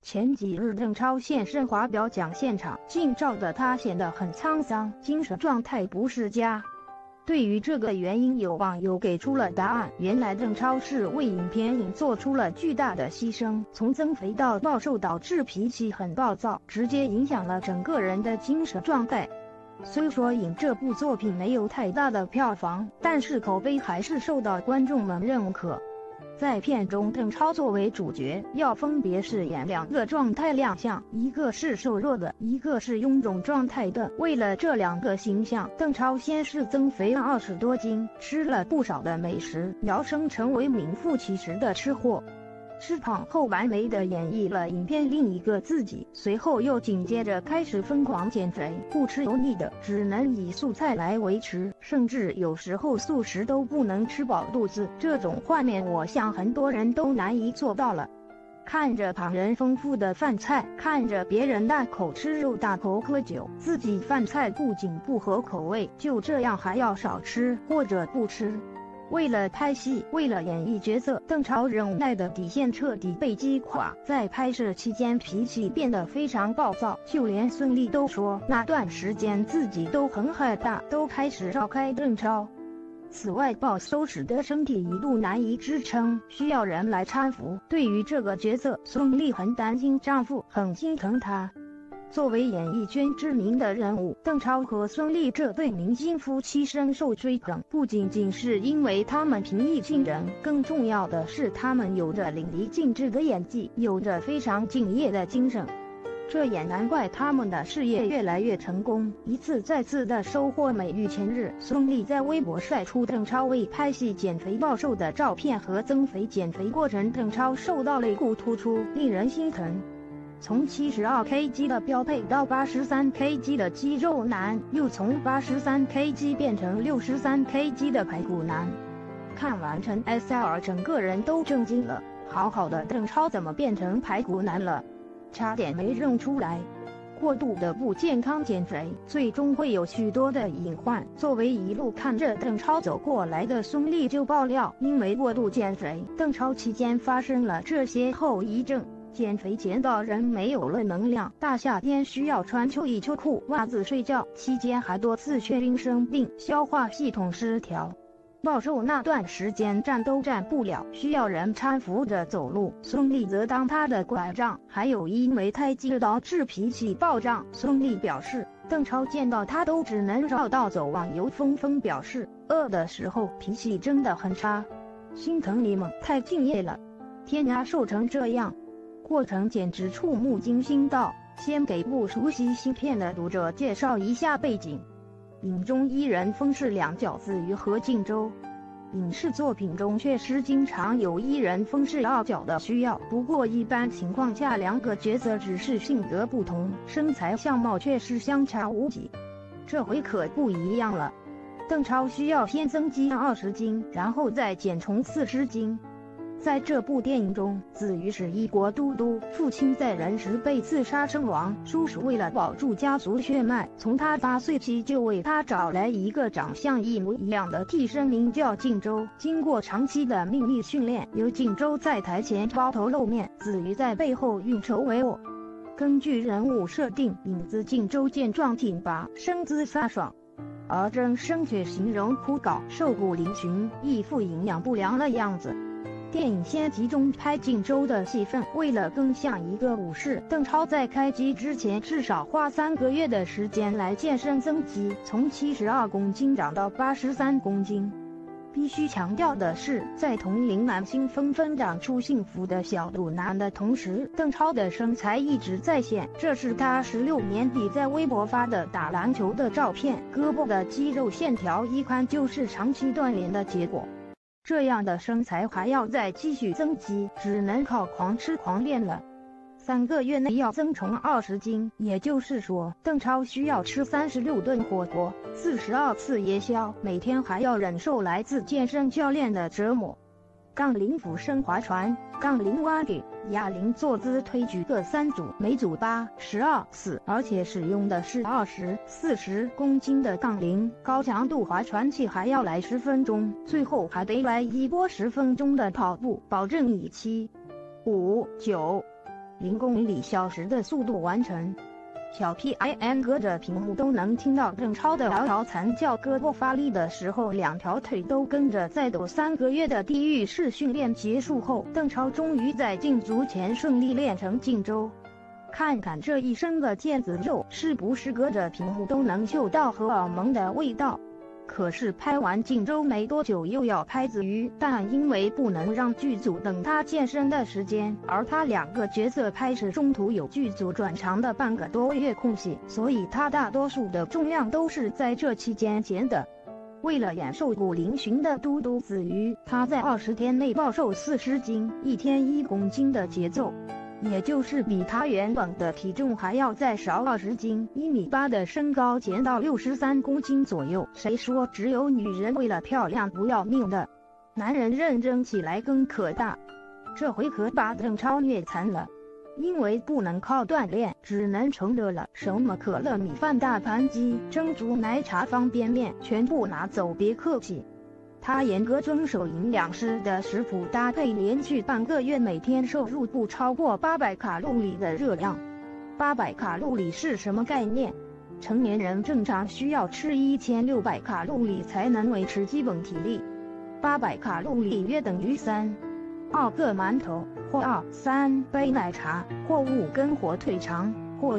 前几日邓超现身华表奖现场，近照的他显得很沧桑，精神状态不是佳。对于这个原因，有网友给出了答案。原来邓超是为影片做出了巨大的牺牲，从增肥到暴瘦，导致脾气很暴躁，直接影响了整个人的精神状态。虽说这部作品没有太大的票房，但是口碑还是受到观众们认可。在片中，邓超作为主角，要分别饰演2个状态亮相，一个是瘦弱的，一个是臃肿状态的。为了这2个形象，邓超先是增肥了20多斤，吃了不少的美食，摇身成为名副其实的吃货。吃胖后完美的演绎了影片另一个自己，随后又紧接着开始疯狂减肥，不吃油腻的，只能以素菜来维持，甚至有时候素食都不能吃饱肚子。这种画面我想很多人都难以做到了。看着旁人丰富的饭菜，看着别人大口吃肉大口喝酒，自己饭菜不仅不合口味，就这样还要少吃或者不吃。为了拍戏，为了演绎角色，邓超忍耐的底线彻底被击垮。在拍摄期间，脾气变得非常暴躁，就连孙俪都说那段时间自己都很害怕，都开始绕开邓超。此外，暴瘦使得身体一度难以支撑，需要人来搀扶。对于这个角色，孙俪很担心丈夫，很心疼他。作为演艺圈知名的人物，邓超和孙俪这对明星夫妻深受追捧，不仅仅是因为他们平易近人，更重要的是他们有着淋漓尽致的演技，有着非常敬业的精神。这也难怪他们的事业越来越成功，一次再次的收获美誉。前日，孙俪在微博晒出邓超为拍戏减肥暴瘦的照片和增肥减肥过程，邓超瘦到肋骨突出，令人心疼。从72 kg 的标配到83 kg 的肌肉男，又从83 kg 变成63 kg 的排骨男。看完陈 SL， 整个人都震惊了，好好的邓超怎么变成排骨男了？差点没认出来。过度的不健康减肥，最终会有许多的隐患。作为一路看着邓超走过来的孙俪就爆料，因为过度减肥，邓超期间发生了这些后遗症。减肥减到人没有了能量，大夏天需要穿秋衣秋裤袜子睡觉，期间还多次眩晕生病，消化系统失调。暴瘦那段时间站都站不了，需要人搀扶着走路，孙俪则当他的拐杖。还有因为胎记导致脾气暴涨，孙俪表示邓超见到他都只能绕道走。网友纷纷表示饿的时候脾气真的很差，心疼你们，太敬业了，天涯瘦成这样。过程简直触目惊心道。先给不熟悉新片的读者介绍一下背景。影中一人分饰2角子瑜和靖州，影视作品中确实经常有一人分饰2角的需要，不过一般情况下2个角色只是性格不同，身材相貌却是相差无几。这回可不一样了，邓超需要先增肌20斤，然后再减重40斤。在这部电影中，子瑜是一国都督，父亲在任时被自杀身亡，叔叔为了保住家族血脉，从他8岁起就为他找来一个长相一模一样的替身，名叫靖州。经过长期的秘密训练，由靖州在台前抛头露面，子瑜在背后运筹帷幄。根据人物设定，影子靖州健壮挺拔，身姿飒爽，而真身却形容枯槁，瘦骨嶙峋，一副营养不良的样子。电影先集中拍靖州的戏份，为了更像一个武士，邓超在开机之前至少花3个月的时间来健身增肌，从72公斤长到83公斤。必须强调的是，在同龄男星纷纷长出幸福的小肚腩的同时，邓超的身材一直在线。这是他16年底在微博发的打篮球的照片，胳膊的肌肉线条一看就是长期锻炼的结果。这样的身材还要再继续增肌，只能靠狂吃狂练了。3个月内要增重20斤，也就是说，邓超需要吃36顿火锅，42次夜宵，每天还要忍受来自健身教练的折磨。杠铃俯身划船、杠铃蛙举、哑铃坐姿推举各3组，每组8、12次，而且使用的是20、40公斤的杠铃。高强度划船器还要来10分钟，最后还得来一波10分钟的跑步，保证以7、5、9、 0公里小时的速度完成。小 PIN 隔着屏幕都能听到邓超的嗷嗷惨叫，胳膊发力的时候2条腿都跟着在抖。3个月的地狱式训练结束后，邓超终于在进足前顺利练成竞周。看看这一身的腱子肉，是不是隔着屏幕都能嗅到荷尔蒙的味道？可是拍完竞周没多久又要拍子瑜，但因为不能让剧组等他健身的时间，而他2个角色拍摄中途有剧组转场的半个多月空隙，所以他大多数的重量都是在这期间减的。为了演瘦骨嶙峋的嘟嘟子瑜，他在20天内暴瘦40斤，1天1公斤的节奏，也就是比他原本的体重还要再少20斤，1.8米的身高减到63公斤左右。谁说只有女人为了漂亮不要命的？男人认真起来更可大。这回可把邓超虐惨了，因为不能靠锻炼，只能成热了。什么可乐、米饭、大盘鸡、珍珠奶茶、方便面，全部拿走，别客气。他严格遵守营养师的食谱搭配，连续半个月每天摄入不超过800卡路里的热量。800卡路里是什么概念？成年人正常需要吃1600卡路里才能维持基本体力。800卡路里约等于2个馒头，或3杯奶茶，或5根火腿肠，或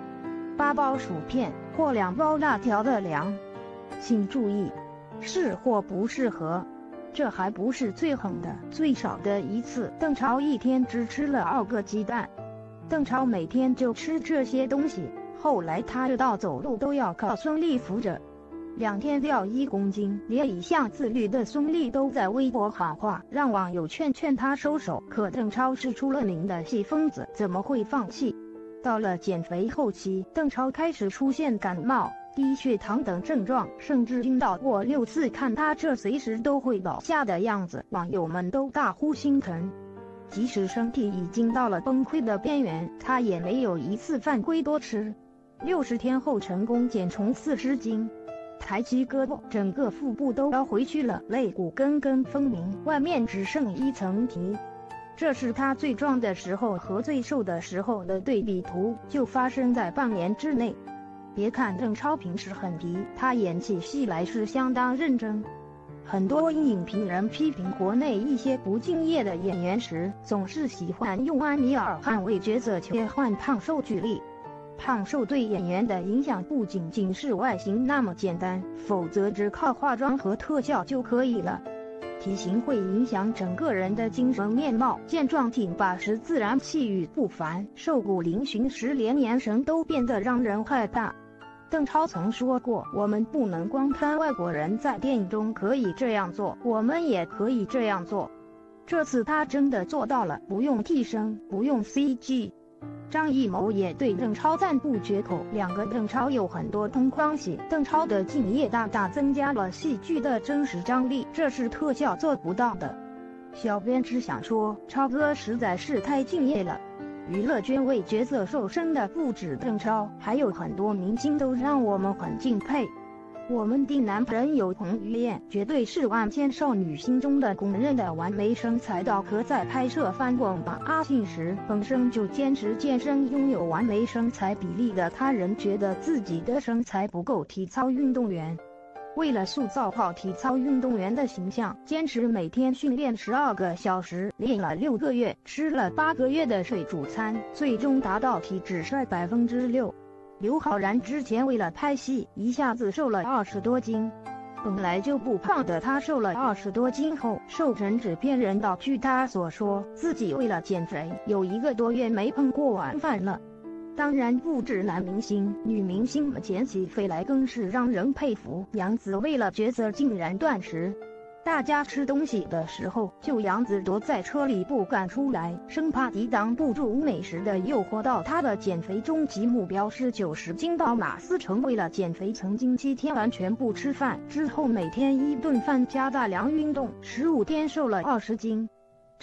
8包薯片，或2包辣条的量。请注意，适或不适合。这还不是最狠的，最少的一次，邓超1天只吃了2个鸡蛋。邓超每天就吃这些东西，后来他热到走路都要靠孙俪扶着，2天掉1公斤，连一向自律的孙俪都在微博喊话，让网友劝他收手。可邓超是出了名的细疯子，怎么会放弃？到了减肥后期，邓超开始出现感冒、低血糖等症状，甚至晕倒过6次。看他这随时都会倒下的样子，网友们都大呼心疼。即使身体已经到了崩溃的边缘，他也没有一次犯规多吃。60天后成功减重40斤，抬起胳膊，整个腹部都凹回去了，肋骨根根分明，外面只剩一层皮。这是他最壮的时候和最瘦的时候的对比图，就发生在半年之内。别看邓超平时很皮，他演起戏来是相当认真。很多影评人批评国内一些不敬业的演员时，总是喜欢用安米尔汗为角色切换胖瘦举例。胖瘦对演员的影响不仅仅是外形那么简单，否则只靠化妆和特效就可以了。体型会影响整个人的精神面貌，健壮挺拔时自然气宇不凡，瘦骨嶙峋时连眼神都变得让人害怕。邓超曾说过，我们不能光看外国人在电影中可以这样做，我们也可以这样做。这次他真的做到了，不用替身，不用 CG。张艺谋也对邓超赞不绝口，2个邓超有很多同框戏，邓超的敬业大大增加了戏剧的真实张力，这是特效做不到的。小编只想说，超哥实在是太敬业了。娱乐圈为角色瘦身的不止邓超，还有很多明星都让我们很敬佩。我们的男人有彭于晏，绝对是万千少女心中的公认的完美身材刀客。在拍摄《翻滚吧，阿信》时，本身就坚持健身、拥有完美身材比例的他，仍觉得自己的身材不够体操运动员。为了塑造好体操运动员的形象，坚持每天训练12个小时，练了6个月，吃了8个月的水煮餐，最终达到体脂率6%。刘昊然之前为了拍戏，一下子瘦了20多斤。本来就不胖的他，瘦了20多斤后，瘦成纸片人到据他所说，自己为了减肥，有1个多月没碰过晚饭了。当然不止男明星，女明星们捡起飞来更是让人佩服。杨紫为了角色竟然断食，大家吃东西的时候，就杨紫躲在车里不敢出来，生怕抵挡不住美食的诱惑。到她的减肥终极目标是90斤。到马思纯为了减肥曾经7天完全不吃饭，之后每天1顿饭加大量运动，15天瘦了20斤。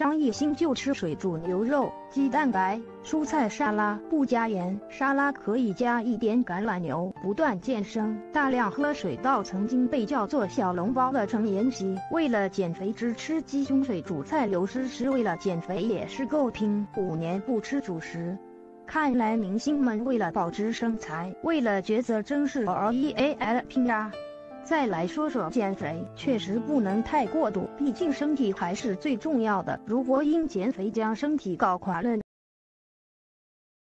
张艺兴就吃水煮牛肉、鸡蛋白、蔬菜沙拉，不加盐，沙拉可以加一点橄榄油。不断健身，大量喝水到曾经被叫做小笼包的陈妍希，为了减肥只吃鸡胸水煮菜。刘诗诗为了减肥也是够拼，5年不吃主食。看来明星们为了保持身材，为了角色真是 REAL 拼啊！再来说说减肥，确实不能太过度，毕竟身体还是最重要的。如果因减肥将身体搞垮了，